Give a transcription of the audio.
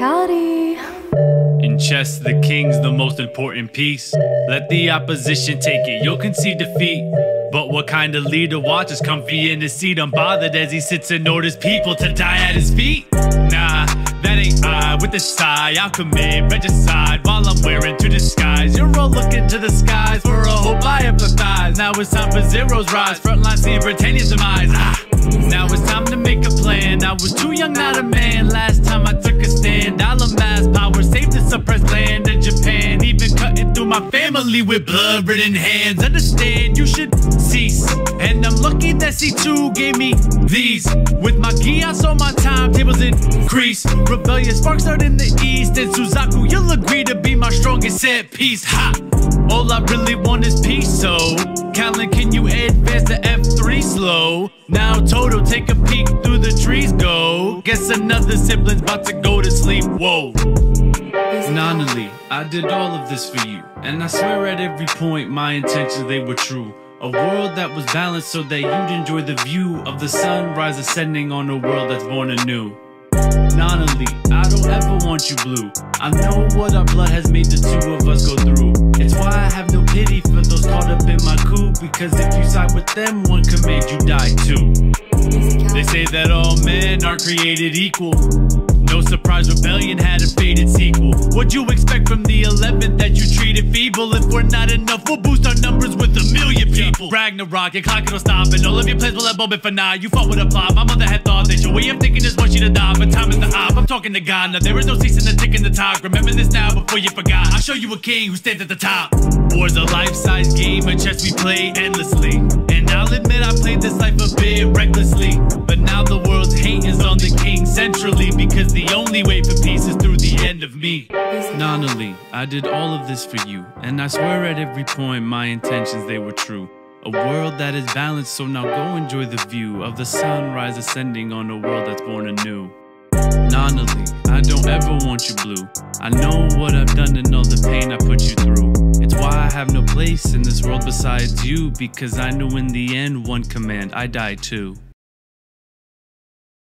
Howdy. In chess, the king's the most important piece. Let the opposition take it, you'll concede defeat. But what kind of leader watches comfy in his seat, unbothered as he sits and orders people to die at his feet? Nah, that ain't I. With a sigh, I'll commit regicide while I'm wearing two disguise. You're all looking to the skies for a hope I empathize. Now it's time for Zero's rise, frontline seeing Britannia's demise. Now it's time to make a plan. I was too young, not a man. Last time I took a stand, I'll amass power, save the suppressed land of Japan. Even cutting through my family with blood-ridden hands. Understand, you should cease. And I'm lucky that C2 gave me these. With my Geass on my timetables increase. Rebellious sparks start in the east. And Suzaku, you'll agree to be my strongest set piece. Ha! All I really want is peace, so Callan, can you advance to F3 slow? Now Toto, take a peek through the trees, go. Guess another sibling's about to go to sleep, whoa. Nonali, I did all of this for you, and I swear at every point my intentions, they were true. A world that was balanced so that you'd enjoy the view of the sunrise ascending on a world that's born anew. Nonali, I don't ever want you blue. I know what our blood has made the two of us go through. It's why I have no pity for those caught up in my coup, because if you side with them, one command you die too. They say that all men are created equal. No surprise, rebellion had a faded sequel. What'd you expect from the 11th that you treated feeble? If we're not enough, we'll boost our numbers with 1 million people. Ragnarok, your clock it'll stop, and all of your plans will have moment for now. You fought with a plot, my mother had thought that your way of thinking is one she'd adopt, but time is the op. I'm talking to God, now there is no ceasing the tick in the talk. Remember this now before you forgot. I'll show you a king who stands at the top. War's a life-size game, a chess we play endlessly. And I'll admit I played this life a bit recklessly. But now the world's hate is on the king centrally, because the only way for peace is through the end of me. Nonali, I did all of this for you, and I swear at every point my intentions, they were true. A world that is balanced, so now go enjoy the view of the sunrise ascending on a world that's born anew. Nonali, I don't ever want you blue. I know what I've done and all the pain I put you through. It's why I have no place in this world besides you, because I knew in the end one command, I die too.